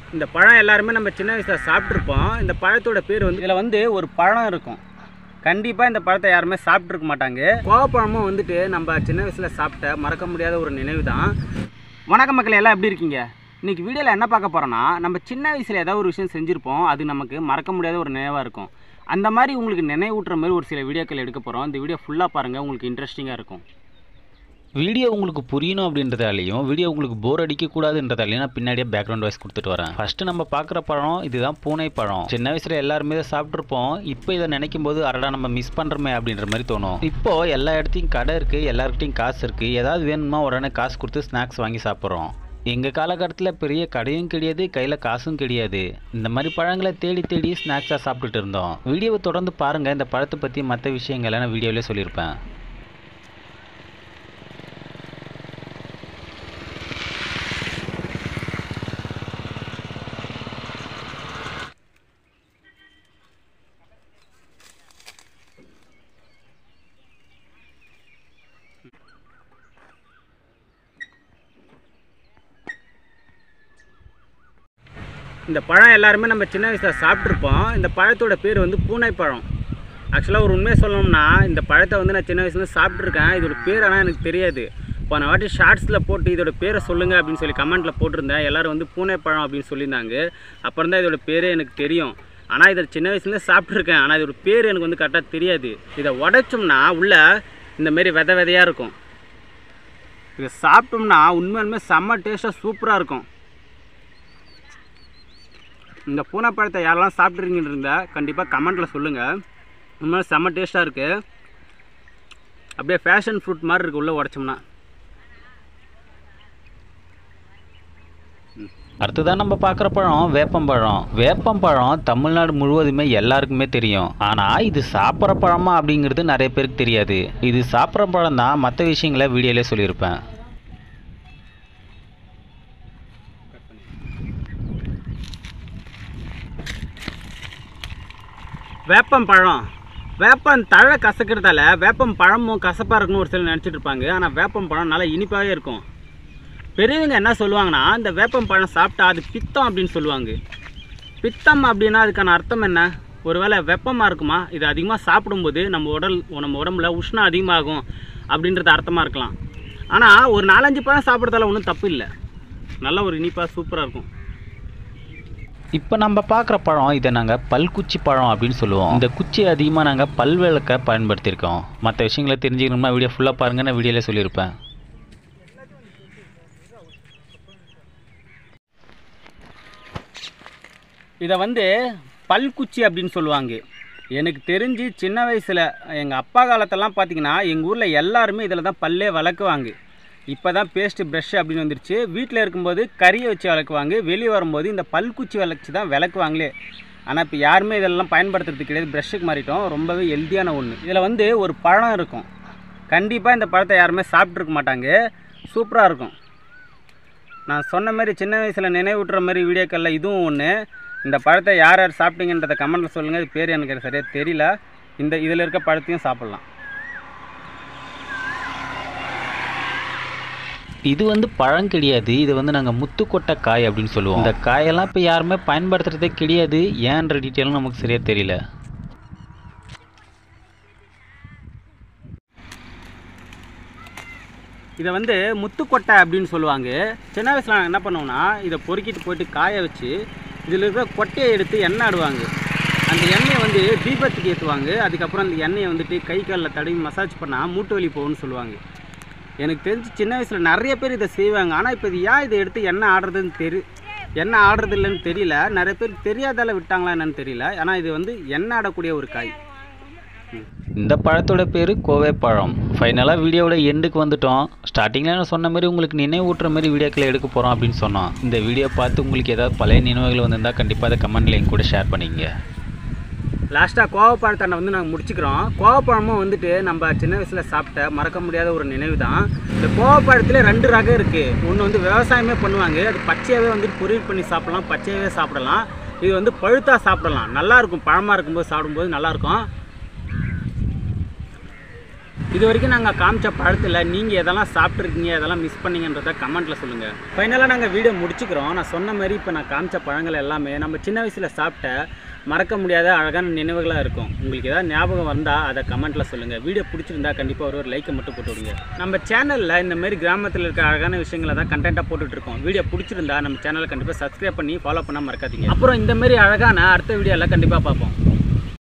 இந்த பழம் எல்லாருமே நம்ம சின்ன வயசில் சாப்பிட்ருப்போம். இந்த பழத்தோட பேர் வந்து இதில் வந்து ஒரு பழம் இருக்கும். கண்டிப்பாக இந்த பழத்தை யாருமே சாப்பிட்ருக்க மாட்டாங்க. கோவப்பழமும் வந்துட்டு நம்ம சின்ன வயசில் சாப்பிட்ட மறக்க முடியாத ஒரு நினைவு தான். வணக்கம் மக்கள், எல்லாம் எப்படி இருக்கீங்க? இன்றைக்கி வீடியோவில் என்ன பார்க்க போகிறோன்னா, நம்ம சின்ன வயசில் ஏதாவது ஒரு விஷயம் செஞ்சுருப்போம், அது நமக்கு மறக்க முடியாத ஒரு நினைவாக இருக்கும். அந்த மாதிரி உங்களுக்கு நினைவூட்டுற மாதிரி ஒரு சில வீடியோக்கள் எடுக்க போகிறோம். இந்த வீடியோ ஃபுல்லாக பாருங்கள், உங்களுக்கு இன்ட்ரெஸ்டிங்காக இருக்கும். வீடியோ உங்களுக்கு புரியணும் அப்படின்றதாலையும் வீடியோ உங்களுக்கு போர் அடிக்கக்கூடாதுன்றதாலையும் நான் பின்னாடியே பேக்ரவுண்ட் வாய்ஸ் கொடுத்துட்டு வரேன். ஃபஸ்ட்டு நம்ம பார்க்குற பழம் இதுதான் பூனை பழம். சின்ன வயசில் எல்லாருமே இதை சாப்பிட்ருப்போம். இப்போ இதை நினைக்கும் போது அடடா நம்ம மிஸ் பண்ணுறோமே அப்படின்ற மாதிரி தோணும். இப்போது எல்லா இடத்தையும் கடை இருக்குது, எல்லாருக்கிட்டையும் காசு இருக்குது. ஏதாவது வேணுமா உடனே காசு கொடுத்து ஸ்நாக்ஸ் வாங்கி சாப்பிட்றோம். எங்கள் காலகட்டத்தில் பெரிய கடையும் கிடையாது, கையில் காசும் கிடையாது. இந்த மாதிரி பழங்களை தேடி தேடி ஸ்நாக்ஸாக சாப்பிட்டுட்டு இருந்தோம். வீடியோவை தொடர்ந்து பாருங்கள். இந்த பழத்தை பற்றி மற்ற விஷயங்களை நான் வீடியோவிலே சொல்லியிருப்பேன். இந்த பழம் எல்லாருமே நம்ம சின்ன வயசில் சாப்பிட்ருப்போம். இந்த பழத்தோட பேர் வந்து பூனை பழம். ஆக்சுவலாக ஒரு உண்மையை சொல்லணும்னா, இந்த பழத்தை வந்து நான் சின்ன வயசுல சாப்பிட்ருக்கேன். இதோட பேர் ஆனால் எனக்கு தெரியாது. இப்போ நான் வாட்டி ஷார்ட்ஸில் போட்டு இதோட பேரை சொல்லுங்கள் அப்படின்னு சொல்லி கமெண்ட்டில் போட்டிருந்தேன். எல்லோரும் வந்து பூனை பழம் அப்படின்னு சொல்லியிருந்தாங்க. அப்புறம் தான் இதோட பேரே எனக்கு தெரியும். ஆனால் இதை சின்ன வயசுலேயே சாப்பிட்ருக்கேன். ஆனால் இதோட பேர் எனக்கு வந்து கரெக்டாக தெரியாது. இதை உடைச்சோம்னா உள்ளே இந்தமாரி விதையாக இருக்கும். இதை சாப்பிட்டோம்னா உண்மையுமே செம்ம டேஸ்ட்டாக சூப்பராக இருக்கும். இந்த பூனை பழத்தை யாரெல்லாம் சாப்பிட்றீங்கன்னு இருந்தால் கண்டிப்பாக கமெண்ட்டில் சொல்லுங்கள். உண்மையிலே செம்ம டேஸ்ட்டாக இருக்குது. அப்படியே ஃபேஷன் ஃப்ரூட் மாதிரி இருக்குது உள்ளே உடச்சோம்னா. அடுத்ததான் நம்ம பார்க்குற பழம் வேப்பம்பழம். வேப்பம்பழம் தமிழ்நாடு முழுவதுமே எல்லாருக்குமே தெரியும். ஆனால் இது சாப்பிட்ற பழமா அப்படிங்கிறது நிறைய பேருக்கு தெரியாது. இது சாப்பிட்ற பழம் தான், மற்ற விஷயங்களை வீடியோலே சொல்லியிருப்பேன். வேப்பம் பழம், வேப்பம் தழை கசக்கிறதால வேப்பம் பழமும் கசப்பாக இருக்குன்னு ஒரு சிலர் நினச்சிட்டு இருப்பாங்க. ஆனால் வேப்பம் பழம் நல்லா இனிப்பாகவே இருக்கும். பெரியவங்க என்ன சொல்லுவாங்கன்னா, இந்த வேப்பம் பழம் சாப்பிட்டா அது பித்தம் அப்படின்னு சொல்லுவாங்க. பித்தம் அப்படின்னா அதுக்கான அர்த்தம் என்ன? ஒருவேளை வெப்பமாக இருக்குமா? இது அதிகமாக சாப்பிடும்போது நம்ம உடம்புல உஷ்ணம் அதிகமாகும் அப்படின்றது அர்த்தமாக இருக்கலாம். ஆனால் ஒரு 4-5 பழம் சாப்பிட்றதால ஒன்றும் தப்பு இல்லை. நல்ல ஒரு இனிப்பாக சூப்பராக இருக்கும். இப்போ நம்ம பார்க்குற பழம் இதை நாங்கள் பல்குச்சி பழம் அப்படின்னு சொல்லுவோம். இந்த குச்சி அதிகமாக நாங்கள் பல் விளக்க பயன்படுத்தியிருக்கோம். மற்ற விஷயங்களை தெரிஞ்சுக்கணும்னா வீடியோ ஃபுல்லாக பாருங்கள், நான் வீடியோவில் சொல்லியிருப்பேன். இதை வந்து பல்குச்சி அப்படின்னு சொல்லுவாங்க. எனக்கு தெரிஞ்சு சின்ன வயசில் எங்கள் அப்பா காலத்தெல்லாம் பார்த்திங்கன்னா எங்கள் ஊரில் எல்லாருமே இதில் தான் பல்லே வளர்க்குவாங்க. இப்போ தான் பேஸ்ட்டு ப்ரெஷ் அப்படின்னு வந்துருச்சு. வீட்டில் இருக்கும்போது கறியை வச்சு விளக்குவாங்க, வெளியே வரும்போது இந்த பல்குச்சி வளர்ச்சி தான் விளக்குவாங்களே. ஆனால் இப்போ யாருமே இதெல்லாம் பயன்படுத்துறது கிடையாது, ப்ரெஷ்ஷுக்கு மாறிட்டோம். ரொம்பவே ஹெல்த்தியான ஒன்று. இதில் வந்து ஒரு பழம் இருக்கும். கண்டிப்பாக இந்த பழத்தை யாருமே சாப்பிட்ருக்க மாட்டாங்க. சூப்பராக இருக்கும். நான் சொன்ன மாதிரி சின்ன வயசில் நினைவூட்டுற மாதிரி வீடியோக்களில் இதுவும் ஒன்று. இந்த பழத்தை யார் யார் சாப்பிட்டீங்கன்றதை கமெண்ட்டில் சொல்லுங்கள். இது பேர் எனக்கு சரியாக தெரியல. இதில் இருக்க பழத்தையும் சாப்பிட்லாம். இது வந்து பழம் கிடையாது, இது வந்து நாங்கள் முத்துக்கொட்டை காய் அப்படின்னு சொல்லுவோம். இந்த காயெல்லாம் இப்போ யாருமே பயன்படுத்துகிறதே கிடையாது. ஏன்ற டீட்டெயிலும் நமக்கு சரியாக தெரியல. இதை வந்து முத்துக்கொட்டை அப்படின்னு சொல்லுவாங்க. சின்ன வயசில் நாங்கள் என்ன பண்ணுவோம்னா, இதை பொறுக்கிட்டு போயிட்டு காய வச்சு இதில் இருக்கிற கொட்டையை எடுத்து எண்ணெய் ஆடுவாங்க. அந்த எண்ணெயை வந்து தீபத்துக்கு ஏற்றுவாங்க. அதுக்கப்புறம் அந்த எண்ணெயை வந்துட்டு கை காலில் தடவி மசாஜ் பண்ணால் மூட்டு வலி போகும்னு சொல்லுவாங்க. எனக்கு தெரிஞ்சு சின்ன வயசில் நிறைய பேர் இதை செய்வாங்க. ஆனால் இப்போ இது ஏன் இதை எடுத்து எண்ணெய் ஆடுறது இல்லைன்னு தெரியல. நிறைய பேர் தெரியாதால விட்டாங்களா என்னன்னு தெரியல. ஆனால் இது வந்து எண்ணெய் ஆடக்கூடிய ஒரு காய். இந்த பழத்தோட பேர் கோவை பழம். ஃபைனலாக வீடியோவோட எண்டுக்கு வந்துட்டோம். ஸ்டார்டிங்கில் நான் சொன்ன மாதிரி உங்களுக்கு நினைவூட்டுற மாதிரி வீடியோக்களை எடுக்க போகிறோம் அப்படின்னு சொன்னோம். இந்த வீடியோ பார்த்து உங்களுக்கு ஏதாவது பழைய நினைவுகள் வந்திருந்தால் கண்டிப்பாக அதை கமெண்ட்டில் எங்க கூட ஷேர் பண்ணிக்கங்க. லாஸ்ட்டாக கோவப்பழத்தை வந்து நாங்கள் முடிச்சுக்கிறோம். கோவப்பழமும் வந்துட்டு நம்ம சின்ன வயசில் சாப்பிட்ட மறக்க முடியாத ஒரு நினைவு தான். இந்த கோவப்பழத்தில் 2 ரகம் இருக்குது. ஒன்று வந்து விவசாயமே பண்ணுவாங்க, அது பச்சையாகவே வந்துட்டு பொரியல் பண்ணி சாப்பிட்லாம், பச்சையாகவே சாப்பிடலாம். இது வந்து பழுத்தா சாப்பிடலாம். நல்லாயிருக்கும். பழமாக இருக்கும்போது சாப்பிடும்போது நல்லாயிருக்கும். இது வரைக்கும் நாங்கள் காமிச்ச பழத்தில் நீங்கள் எதெல்லாம் சாப்பிட்ருக்கீங்க எதெல்லாம் மிஸ் பண்ணீங்கன்றத கமெண்ட்டில் சொல்லுங்கள். ஃபைனலாக நாங்கள் வீடியோ முடிச்சுக்கிறோம். நான் சொன்ன மாதிரி இப்போ நான் காமிச்ச பழங்கள் எல்லாமே நம்ம சின்ன வயசில் சாப்பிட்ட மறக்க முடியாத அழகான நினைவுகளாக இருக்கும். உங்களுக்கு ஏதாவது ஞாபகம் வந்தால் அதை கமெண்ட்டில் சொல்லுங்கள். வீடியோ பிடிச்சிருந்தா கண்டிப்பாக ஒரு லைக்கை மட்டும் போட்டு விடுங்க. நம்ம சேனலில் இந்தமாரி கிராமத்தில் இருக்க அழகான விஷயங்களை தான் கண்டென்ட்டாக போட்டுட்ருக்கோம். வீடியோ பிடிச்சிருந்தா நம்ம சேனலை கண்டிப்பாக சப்ஸ்கிரைப் பண்ணி ஃபாலோ பண்ணால் மறக்காதீங்க. அப்புறம் இந்தமாரி அழகான அடுத்த வீடியோவில் கண்டிப்பாக பார்ப்போம்.